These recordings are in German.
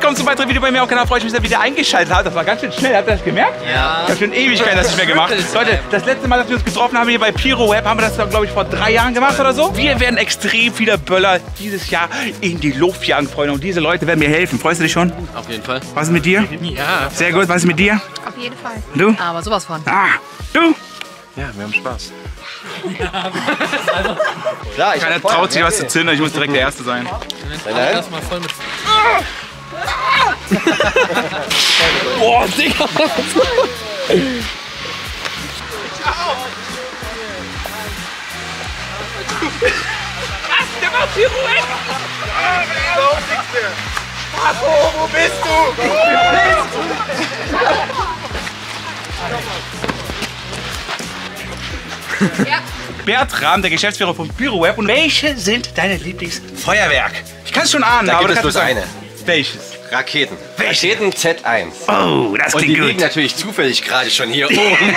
willkommen zum weiteren Video bei mir auf dem Kanal. Freue ich mich, dass ihr wieder eingeschaltet habt. Das war ganz schön schnell, habt ihr das gemerkt? Ja. Ich habe schon Ewigkeiten das nicht mehr gemacht. Leute, das letzte Mal, dass wir uns getroffen haben hier bei Piroweb, haben wir das, glaube ich, vor 3 Jahren gemacht oder so. Wir werden extrem viele Böller dieses Jahr in die Luft jagen, Freunde. Und diese Leute werden mir helfen. Freust du dich schon? Auf jeden Fall. Was ist mit dir? Ja. Sehr gut. Was ist mit dir? Auf jeden Fall. Du? Aber sowas von. Ah, du? Ja, wir haben Spaß. Ja, Keiner traut sich was zu zünden, ich muss direkt der Erste sein. Lass mal voll mit. Boah, Digga! Der macht Pirouette! Paco, wo bist du? Ja. Bertram, der Geschäftsführer von Piroweb. Und welche sind deine Lieblingsfeuerwerk? Ich kann es schon ahnen, Da aber gibt es du bloß kannst eine. sagen. Welches? Raketen. Welche? Raketen Z1. Oh, das Und die klingt liegen gut. natürlich zufällig gerade schon hier oben.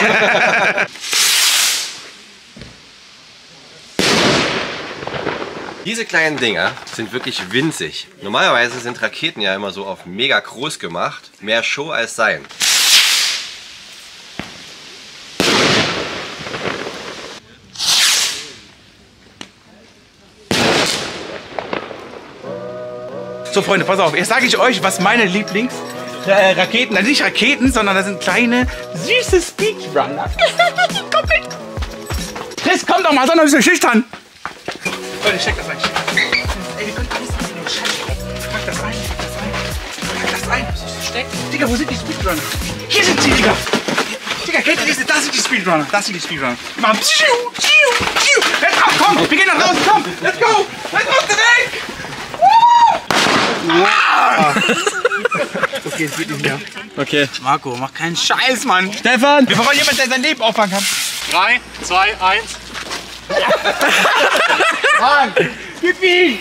Diese kleinen Dinger sind wirklich winzig. Normalerweise sind Raketen ja immer so auf mega groß gemacht. Mehr Show als Sein. So, Freunde, pass auf. Jetzt sage ich euch, was meine Lieblingsraketen, also nicht Raketen, sondern das sind kleine, süße Speedrunner. Komm mit! Chris, komm doch mal, sonst bist du schüchtern. Leute, check das ein. Ey, wir können alles in den Scheiß. Pack das ein, pack das ein. Was ist versteckt? Digga, wo sind die Speedrunner? Hier sind sie, Digga. Digga, kennt ihr diese? Das sind die Speedrunner. Das sind die Speedrunner. Die machen pschiu, pschiu, pschiu. Let's go, komm, wir gehen nach draußen, komm. Let's go. Let's go, direkt. Okay, es geht nicht mehr. Okay. Marco, mach keinen Scheiß, Mann. Stefan! Wir wollen jemanden, der sein Leben auffangen kann. 3, 2, 1. Mann, gib ihn!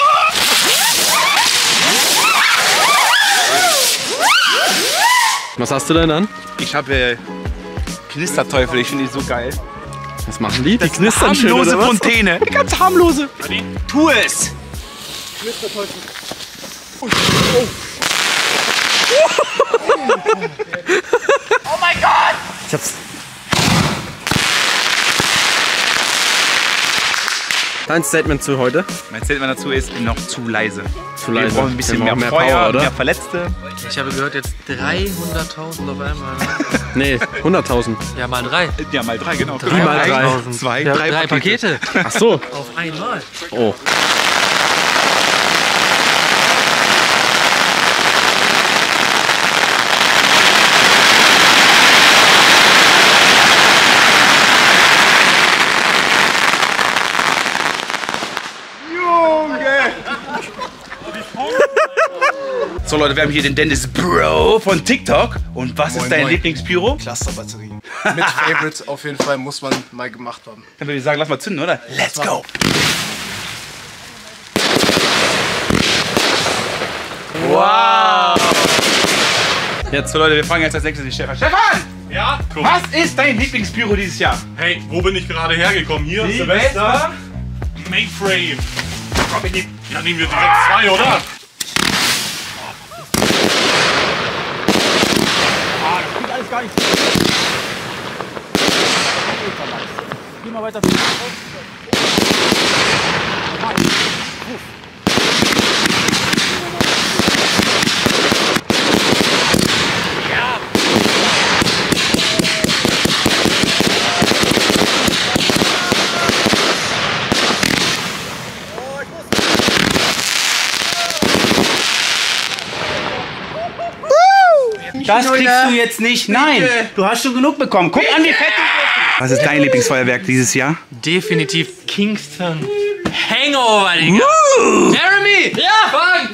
Was hast du denn an? Ich habe Knisterteufel, ich finde die so geil. Was machen die? Die Das ist eine harmlose Fontäne. Eine ganz harmlose. Tu es! Knisterteufel. Oh mein Gott! Ich hab's. Dein Statement zu heute? Mein Statement dazu ist noch zu leise. Zu leise. Wir brauchen ein bisschen Wir mehr, brauchen Feuer, Power, oder? mehr Verletzte. Ich habe gehört, jetzt 300.000 auf einmal. Nee, 100.000. Ja, mal 3. Ja, mal 3, genau. Wie mal 3? 2, Ja, 3 3 Pakete. Ach so. Auf einmal. Oh. So Leute, wir haben hier den Dennis Bro von TikTok. Und was ist dein Lieblingspyro? Clusterbatterie. Mit Favorites auf jeden Fall muss man mal gemacht haben. Dann würde ich sagen, lass mal zünden, oder? Let's go! Wow! Jetzt so Leute, wir fragen jetzt als nächstes den Stefan. Stefan! Ja? Guck. Was ist dein Lieblingspyro dieses Jahr? Hey, wo bin ich gerade hergekommen? Hier, Silvester. Mainframe. Ja, nehmen wir direkt 2, oder? Alles gar nicht. Geh mal weiter. Das kriegst du jetzt nicht. Nein, du hast schon genug bekommen. Guck an, wie fett du bist. Was ist dein Lieblingsfeuerwerk dieses Jahr? Definitiv Kingston. Hangover, Digga. Jeremy! Ja! Fang!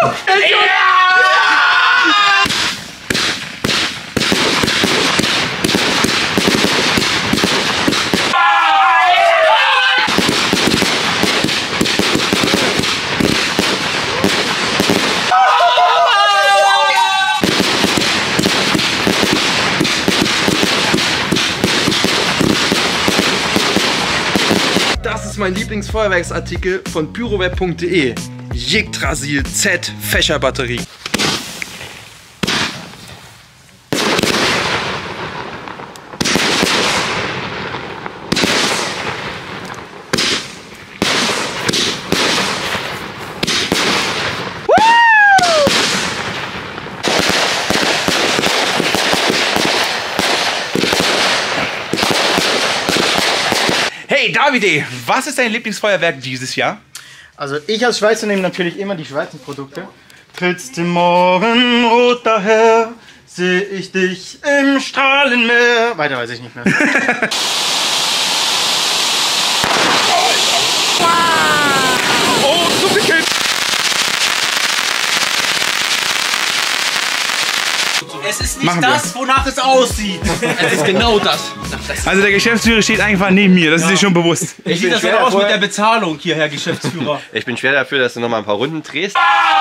Das ist mein Lieblingsfeuerwerksartikel von pyroweb.de. Yggdrasil Z Fächerbatterie. Hey Davide, was ist dein Lieblingsfeuerwerk dieses Jahr? Also ich als Schweizer nehme natürlich immer die Schweizer Produkte. Trittst im Morgenrot daher, seh ich dich im Strahlenmeer. Weiter weiß ich nicht mehr. Oh, so viel Kind. Es ist nicht Machen wir. das, wonach es aussieht. Es ist genau das. Also der Geschäftsführer steht einfach neben mir, das ist dir schon bewusst. Wie sieht das denn aus mit der Bezahlung hier, Herr Geschäftsführer? Ich bin schwer dafür, dass du noch mal ein paar Runden drehst.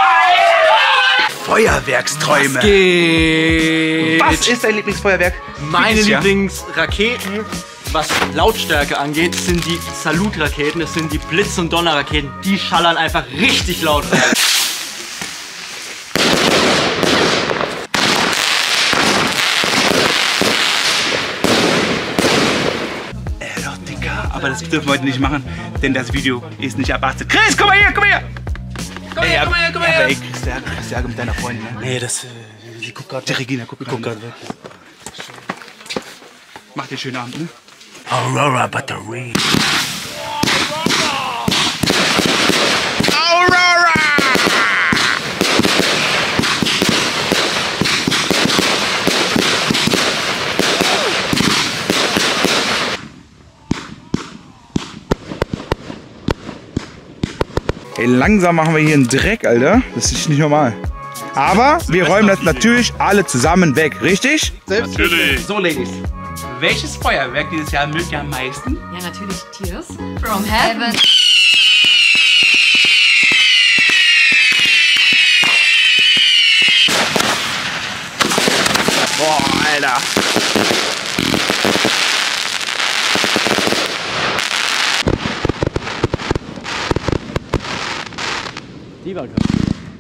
Feuerwerksträume. Was ist dein Lieblingsfeuerwerk? Meine dieses Jahr? Lieblingsraketen, was Lautstärke angeht, sind die Salutraketen. Das sind die Blitz- und Donnerraketen. Die schallern einfach richtig laut. Doch, Dicker, aber das dürfen wir heute nicht machen, denn das Video ist nicht ab 18. Chris, komm mal her, komm mal her! Komm her, komm her, komm her! Ey, Chris, mit deiner Freundin, ne? Nee, die guckt gerade. Die Regina, guck gerade weg. Mach dir einen schönen Abend, ne? Aurora Batterie. Aurora! Ey, langsam machen wir hier einen Dreck, Alter. Das ist nicht normal. Aber wir räumen das natürlich alle zusammen weg, richtig? Natürlich. So, Ladies. Welches Feuerwerk dieses Jahr mögt ihr am meisten? Ja, natürlich Tears from Heaven. Boah, Alter. Die war krass.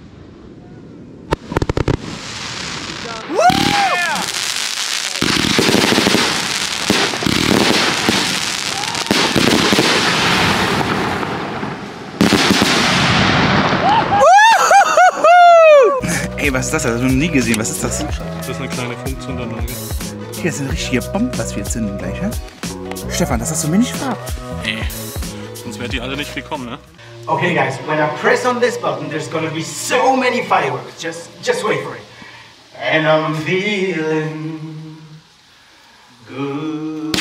Ey, was ist das? Das habe ich noch nie gesehen. Was ist das? Das ist eine kleine Funkzündanlage. Hier sind richtige Bomben, was wir zünden gleich, hä? Stefan, das hast du mir nicht verraten. Sonst wärt ihr alle nicht gekommen, ne? Okay guys, when I press on this button, there's gonna be so many fireworks. Just wait for it. And I'm feeling good.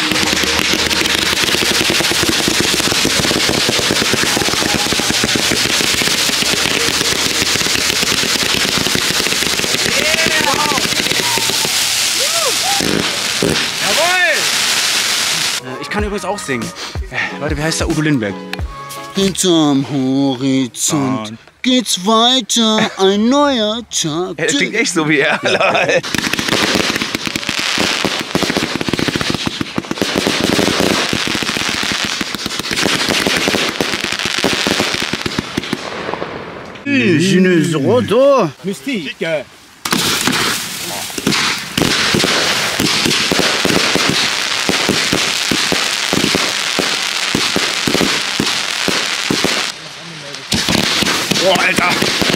Ich kann übrigens auch singen. Leute, wie heißt der? Udo Lindenberg. Hinterm Horizont geht's weiter, ein neuer Tag. Ja, das klingt echt so wie er. Roto. Mystique. Boah, Alter.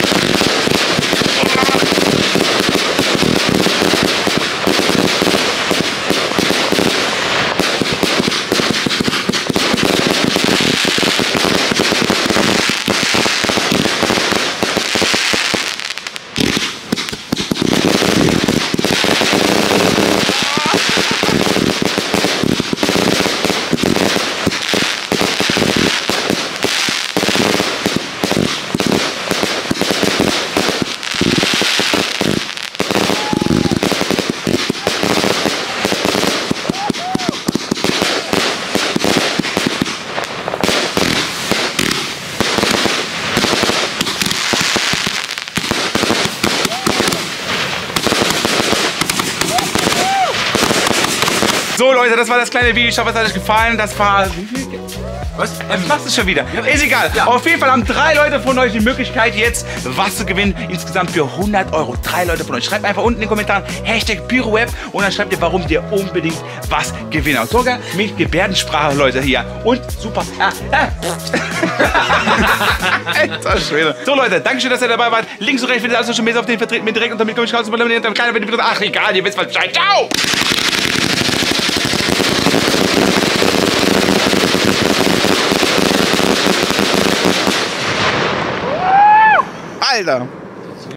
So Leute, das war das kleine Video. Ich hoffe, es hat euch gefallen. Das war... Wie viel? Was? Du machst es schon wieder. Ist egal. Auf jeden Fall haben 3 Leute von euch die Möglichkeit, jetzt was zu gewinnen. Insgesamt für 100 Euro. 3 Leute von euch. Schreibt einfach unten in den Kommentaren #PyroWeb und dann schreibt ihr, warum ihr unbedingt was gewinnen habt. Sogar mit Gebärdensprache, Leute, hier. Und super. Alter Schwede. So Leute, danke schön, dass ihr dabei wart. Links und rechts findet ihr alles schon mehr auf den vertreten mit direkt unter dem Kommentar. Ach egal, ihr wisst was Bescheid. Ciao! weiter.